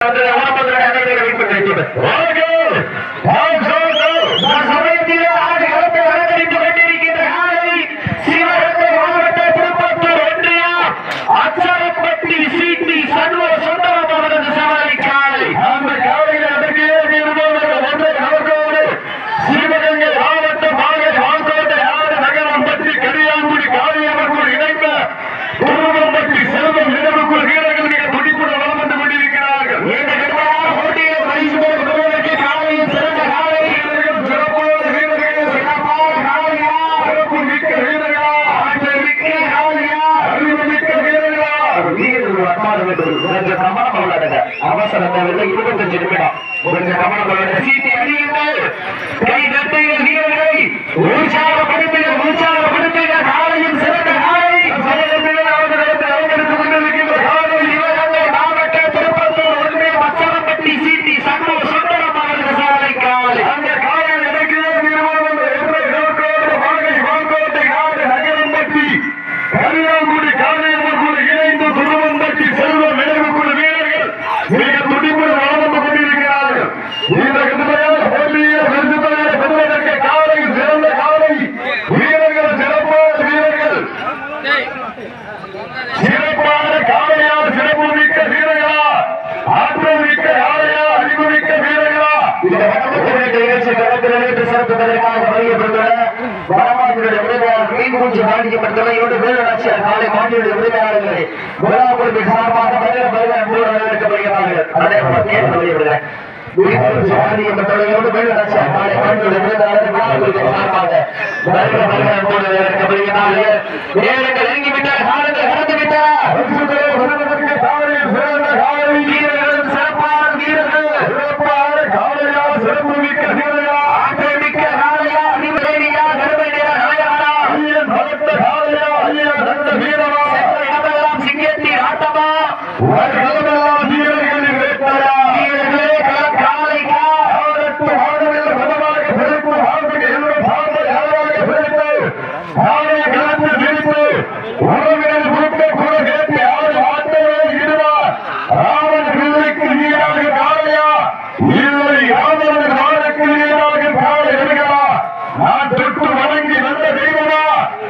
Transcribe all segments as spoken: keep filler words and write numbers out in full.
அவசர தேவையில்லை இருபத்தஞ்சு நிமிடம் கொஞ்சம் கவனம் சீட்டி அணியுங்கள் கை தட்டுங்கள் வீரர்களை உற்சாகப்படுத்துங்கள் உற்சாகப்படுத்துங்கள் காலையும் சிறந்த காலை அவர்களுக்கு கொண்டிருக்கின்ற காலை சிவகங்கை மாவட்ட திருப்பத்தூர் ஒன்றிய மச்சரப்பட்டி சீட்டி சண்முக சுந்தரம் அவர்கள் சாலை காலை அந்த காலை நடக்கிறது நகரம்பட்டி கரியாங்குடி காலையம்மன் குழு இணைந்து துருவம்பட்டி செல்வம் நினைவுக்குழு வீரர்கள் மிக துடிப்புடன் வளர்ந்து கொண்டிருக்கிறார்கள். இந்த கடுமையான போட்டியை பெறுவதற்கு காலை சிறந்த காலை வீரர்கள் சிறப்பான வீரர்கள் சிறப்பான காலையா சிறப்பு மிக்க வீரர்களா ஆற்றல் மிக்க காலையா அறிவு மிக்க வீரர்களா இந்த வடக்கு நிகழ்ச்சி களத்தில் சிறப்புவதற்காக வருகின்ற வடமாநில உரிமையாளர் மீன்கூச்சி பாதிக்கப்பட்டுள்ளதோடு வேலுநாச்சியார் காலை மாநில உரிமையாளர்களை விழாக்குழுவின் சார்பாக வருகிற வருகிற வரவேற்கப்படுகிறார்கள். அதே போல கேட்டு வெளியிடுகிறேன் பாதிக்கப்பட்டுள்ளதோடு வேலுநாச்சியார் காலை மாநில உரிமையாளர் விழாக்குழுவின் சார்பாக வருகிற வருகிற வரவேற்கப்படுகிறார்கள். ஏழைகள் இறங்கிவிட்டார், காலங்கள் கடந்துவிட்டார். வீரர்கள் சிறப்பான வீரர்கள் சிறப்பான காலையா சிறப்பு மிக்க வீரர்களா ஆற்றல் மிக்க காலையா அறிவுரையா கருமை நிற நாயகனா ஐயன் பலத்த காலையா ஐயன் நல்ல வீரமா இடமெல்லாம் சிங்கத்தின் ஆட்டமா இடமெல்லாம் வீரர்களின் வேட்டையா வீரர்களே காலைக்கா ஆடத்து ஆடவில் பலமாக பிறப்பு ஆண்டுக்கு என்ற பாம்பை யாராக பிறப்பு காலை கலந்து சிரிப்பு உறவினர் குறுக்க குறை கேட்டு ஆடு ஆட்டவே இடுவார். ராமன் பிள்ளைக்கு நீராக காலையா இல்லை ராமன் நாளுக்கு நீராக காலை எடுகளா நான் தொட்டு வணங்கி வந்த தெய்வமா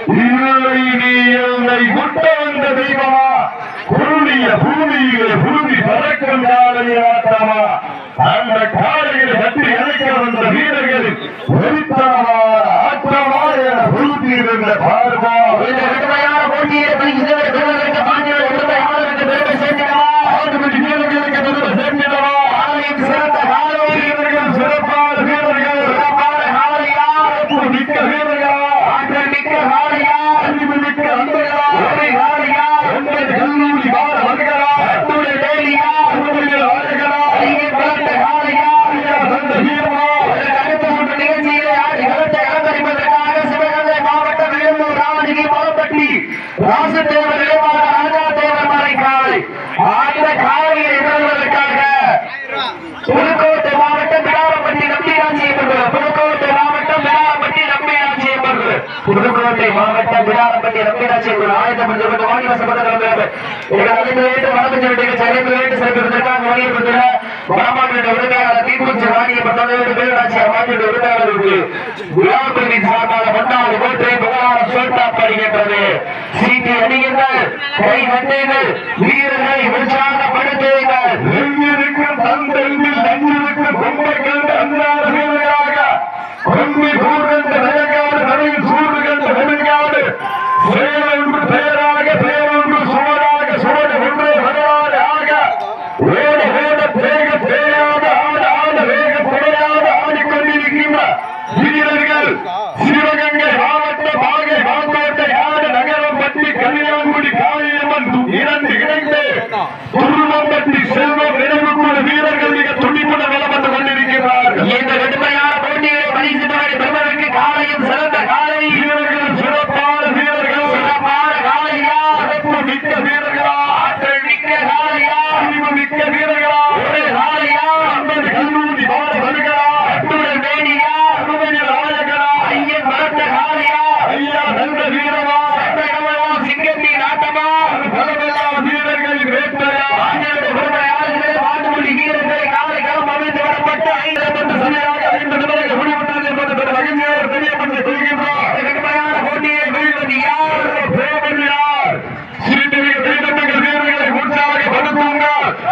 இல்லை நீ என்னை முட்ட வந்த தெய்வமா குருளிய பூமியிலே பூமி பறக்கும் காலையாட்டமா அந்த காலையில் கட்டி இணைக்க வந்த வீரர்களின் ஒருத்தனமான ஆற்றமா என பூத்தியிருந்த பார்வா இந்த கடுமையான போட்டியை இதுவரை பெறுவதற்கு மாநில உரிமையாளருக்கு பெருமை சேர்க்கிறவா ஆண்டுபடி வீரர்களுக்கு பெருமை சேர்க்கிறவா ஆலயம் சிறந்த காலை வீரர்கள் சிறப்பான வீரர்கள் சிறப்பான காலையா மிக்க வீரர்களா ஆற்றல் மிக்க காலையா அறிவு மிக்க அன்பர்களா ஒரே காலையா ஒன்பது கல்லூரி வார வருகிறா அத்துடைய வேலியா உங்களுடைய ஆளுகளா ஐயே பலத்த காலையா சந்த வீரமா அடுத்த சுற்று நிகழ்ச்சியிலே ஆடி களத்தை அலங்கரிப்பதற்காக சிவகங்கை மாவட்டம் வேலூர் ராமகிரி மலப்பட்டி ராசதேவர் நிலைவாக ராஜா தேவர் மலை காலை அந்த காலையை எதிர்வதற்காக புதுக்கோட்டை மாவட்டம் விழாவப்பட்டி நம்பிராட்சியை பெறுகிறார். புதுக்கோட்டை மாவட்டம் விழாவப்பட்டி நம்பிராட்சியை பெறுகிறார். புதுக்கோட்டை மாவட்டம் விழாவப்பட்டி நம்பிராட்சியை பெறுகிறார். ஆயிரத்தி முன்னூறு வாங்கி வசப்பட்ட ஐந்து வேட்டு வடக்கு வீட்டுக்கு ஐந்து வேட்டு சிறப்பிப்பதற்காக வழியப்பட்டுள்ள வடமாநில உரிமையாளர் தீபூச்சி வாங்கியப்பட்டதோடு வேலுநாச்சி மாநில உரிமையாளருக்கு விழாக்குழுவின் சார்பாக ஒன்றாவது கோட்டை புகழாரம் சோட்டாப்படுகின்றது. சீட்டி அணியுங்கள், கை கட்டுங்கள், வீரர்களை உற்சாகப்படுத்துங்கள். எங்கிருக்கும் தந்தையில் நஞ்சிருக்கும் பொம்மைகள் அன்றாட வீரர்களாக கொம்பி கூர்ந்த நிலங்காடு தலையில் சூடு கண்ட நெடுங்காடு செயலொன்று பெயராக பெயரொன்று சுவராக சுவடு ஒன்றே வரலாறு ஆக ஓட ஓட தேக தேயாத ஆட ஆட வேக புடையாத ஆடிக்கொண்டிருக்கின்ற வீரர்கள் சிவகங்கை மாவட்டம் ஆகை மாங்கோட்டை ஆடு நகரம்பட்டி கரியாங்குடி காளியம்மன் இரண்டு இணைந்து துருவம்பட்டி செல்வம் நினைவுக்குழு வீரர்கள் மிக துடிப்புடன் வலம் வந்து கொண்டிருக்கிறார்கள். இந்த கடுமையான போட்டியை பரிசு பெறுவதற்கு காலையும் சிறந்த காலை வீரர்கள் சிறப்பான வீரர்கள் சிறப்பான காலையா சிறப்பு மிக்க வீரர்களா ஆற்றல் மிக்க காலையா அறிவு மிக்க வீரர்கள்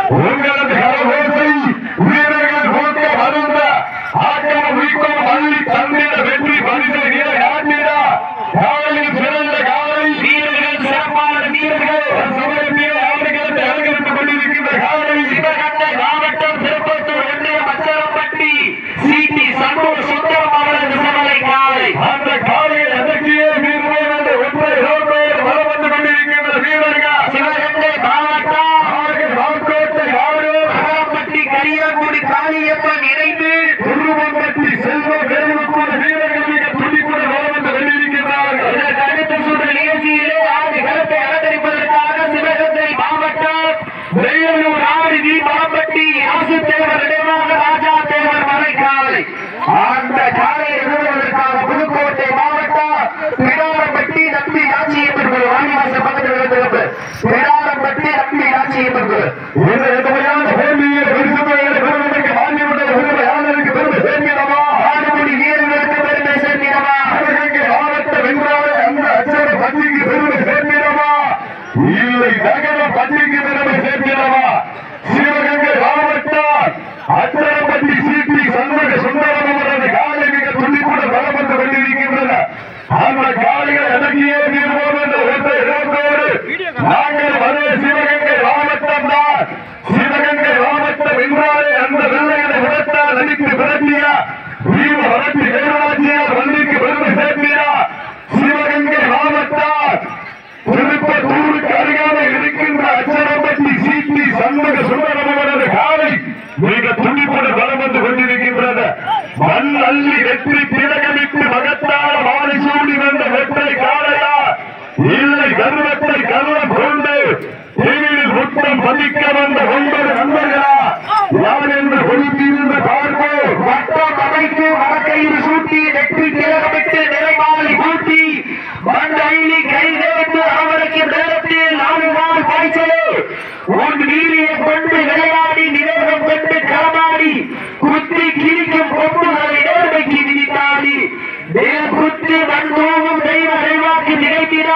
உங்களது கரகோசை வீரர்கள் போக்க வருந்த ஆக்கம் உயிர்க்கும் பள்ளி தந்திர வெற்றி பரிசு வீர காட்டிடா காலையில் சிறந்த காலை வீரர்கள் சிறப்பான வீரர்கள் சமயத்தில் ஆடுகளத்தை அலங்கரித்துக் கொண்டிருக்கின்ற காலை சிவகங்கை மாவட்டம் திருப்பத்தூர் ஒன்றிய மச்சரப்பட்டி சிடி சண்முக சுந்தரம் அவரது சமலை காலை அந்த காலையை அதற்கே வீரர்கள் என்ற ஒற்றை ரோட்டோடு வலம் வந்து கொண்டிருக்கின்ற வீரர்கள் சிவகங்கை மாவட்டம் வாக்கோட்டை ஆடூர் அகரப்பட்டி கரியாங்குடி காளியப்பன் இணைந்து துருவம்பட்டி செல்வ பெருமக்கூட வீரர்கள் மிக துடிப்புடன் வலம் வந்து கொண்டிருக்கிறார்கள். இதற்கு அடுத்த சுற்று நிகழ்ச்சியிலே ஆறு களத்தை அலங்கரிப்பதற்காக சிவகங்கை மாவட்டம் வெள்ளூர் ஆடி வி மலம்பட்டி ஆசு தேவர் நினைவாக ராஜா தேவர் மலைக்காலை அந்த காலையை நிறுவுவதற்காக புதுக்கோட்டை மாவட்டம் பிடாரம்பட்டி நம்பி ராட்சியம்மன் குழு வாணிவாசல் பக்கத்தில் இருக்கிறது. பிடாரம்பட்டி நம்பி ராட்சியம்மன் குழு இந்த எத்தனையான கேள்வியை பரிசுமையை பெறுவதற்கு மாநிலத்தை பெருமை யாருக்கு பெருமை சேர்க்கிறமா ஆடுபடி வீரர்களுக்கு பெருமை சேர்க்கிறமா சிவகங்கை மாவட்ட வென்றாலே அந்த அச்சர பட்டிக்கு பெருமை சேர்க்கிறமா இல்லை நகர பட்டிக்கு பெருமை சேர்க்கிறமா சிவகங்கை மாவட்டம் அச்சரப்பட்டி சிடி சண்முக சுந்தரம் அவரது காலை மிக துணிப்புடன் வலம் வந்து கொண்டிருக்கின்றன. அந்த காலைகள் எனக்கியே தீர்வோம் என்ற ஒற்றை இலக்கோடு நாங்கள் அதே சிவகங்கை மாவட்டம் தான். சிவகங்கை மாவட்டம் என்றாலே அந்த வெள்ளையனை விடத்தால் நடித்து விரட்டியா வீர வளர்ச்சி வேலுவாச்சியார் வள்ளிக்கு பெருமை சேர்த்தியா சிவகங்கை மாவட்டம் திருப்பத்தூருக்கு அருகாமல் இருக்கின்ற அச்சரப்பட்டி சிடி சண்முக சுந்தரம் அவரது காலை மிக துணிப்புடன் வலம் வந்து கொண்டிருக்கின்றது. மண் அள்ளி வெற்றி பிறகமிட்டு மகத்தான மாலை சூடி வந்த வெற்றை காலையா இல்லை கர்வத்தை கர்வம் கொண்டு டிவியில் முத்தம் பதிக்க வந்த ஒன்பது நண்பர்களா யார் என்று கொடுத்திருந்த பார்ப்போம். வட்டம் அமைத்து வழக்கையில் சூட்டி வெற்றி பிறகமிட்டு நிறைமாலை கூட்டி மண் அள்ளி கைதேர்ந்து அவருக்கு நேரத்தில் நாலு நாள் பாய்ச்சலு உன் வீரியை கொண்டு விளையாடி நிவேதம் கொண்டு களமாடி குத்தி கிழிக்கும் பொம்புகளை நேர்மைக்கு விதித்தாடி நேர் குத்தி மண்பூவும் தெய்வ அறிவாக்கு நினைத்திட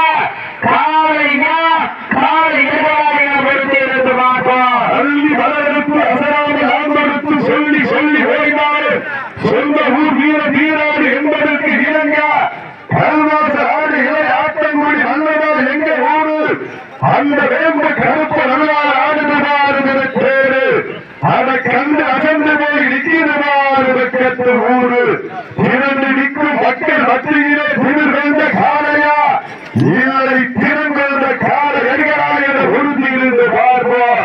காலையா காலை எதிராளியா பொறுத்திருந்து பார்ப்போம். அள்ளி வளர்த்து அசராமல் ஆம்படுத்து சொல்லி சொல்லி ஓடினாரு சொந்த ஊர் வீர வீராடு என்பதற்கு இணங்க கல்வாச ஆடு இலை ஆட்டங்குடி நல்லதால் எங்க ஊரு அந்த வேம்பு கருப்பு நல்லால் ஆடுதுமாறு பேரு அதை கண்டு அகன்று போய் நிற்கிறவாறு வெக்கத்து ஊரு திரண்டு நிற்கும் மக்கள் மத்தியிலே திமிர் கொண்ட காலையா இல்லை திறங்கொண்ட காலை எரிகளா என உறுதியிருந்து பார்ப்போம்.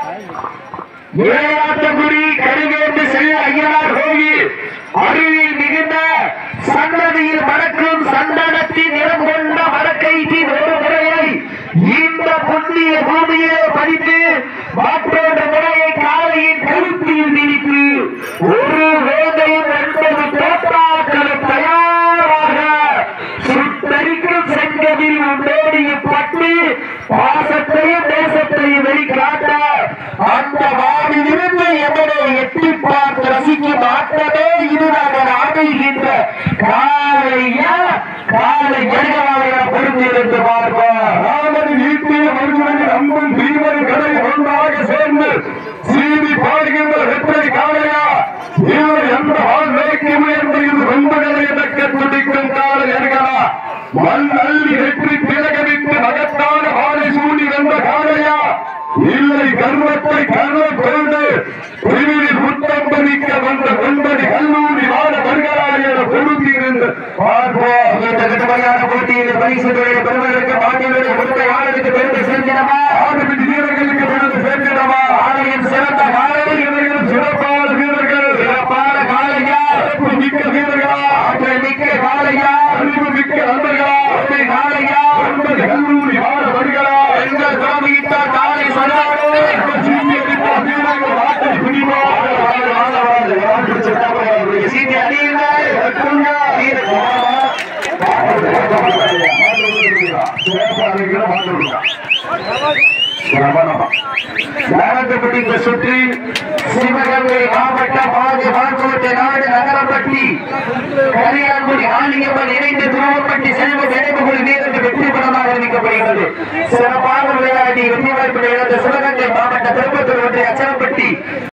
ஏழாட்டங்குடி கருவேந்து செல்ல ஐயனார் கோயில் அருகில் மிகுந்த சன்னதியில் மணக்கும் சந்தனத்தின் நிறம் கொண்ட மரக்கைத்தின் ஒரு முறையை இந்த புண்ணிய பூமியிலே பதித்து மற்றொன்ற முறையை காலையின் கருத்தில் திணித்து ஒரு வேதையும் என்பது தோட்டாக்களும் தயாராக சுட்டரிக்கும் செங்கதில் உண்டோடியும் பட்டு பாசத்தையும் தேசத்தையும் வெளிக்காட்ட அந்த வாடியிலிருந்து எவனை எட்டி பார்த்து ரசிக்கும் ஆட்டமே இது நாங்கள் ஆடுகின்ற காலையா காலை எரிகளாக பொருந்திருந்து பார்ப்போம். ராமன் வீட்டில் மருத்துவனை நம்பும் தீவன் கடை ஒன்றாக சேர்ந்து சீதி பாடுகின்ற வெற்றி காலையா இவர் எந்த ஆள் நோக்கி முயன்று இது ரொம்பகளை தக்க துடிக்கும் காலை எரிகளா மண் அள்ளி வெற்றி பிறகவிட்டு மகத்தான வாழை சூடி வந்த காலையா இல்லை கர்வத்தை கர்வம் கொண்டு பிரிவில் முத்தம் பதிக்க வந்த ஒன்பது கல்லூரி வாழ வருகிறார்கள் என பொருந்தியிருந்து பார்ப்போம். இந்த கடுமையான போட்டியில் பரிசு பெறுவதற்கு மாநில முழுமை ஆளுக்கு பெருமை சேர்ந்திடமா ஆடுபிடி வீரர்களுக்கு பெருமை சேர்ந்திடமா ஆலையின் சிறந்த காலையில் இவர்கள் சிறப்பான வீரர்கள் சிறப்பான காலையா சிறப்பு மிக்க வீரர்களா ஆற்றல் மிக்க காலையா அறிவு மிக்க நண்பர்களா காலையா ஒன்பது கல்லூரி வாழ வருகிறா எங்கள் சுவாமியிட்ட காலை சொன்னாரோ சீட்டி அடியுங்கள் சுற்றி சிவகங்கை மாவட்டம் ஆதி வான்கோட்டை நாடு நகரப்பட்டி கரியாங்குடி ஆலியம்மன் இணைந்து துருவப்பட்டி செல்வ நினைவுகள் வீரர்கள் வெற்றி படமாக அறிவிக்கப்படுகிறது. சிறப்பாக விளையாடி வெற்றி வாய்ப்புகளை இழந்த சிவகங்கை மாவட்ட திருப்பத்தூர் ஒன்றிய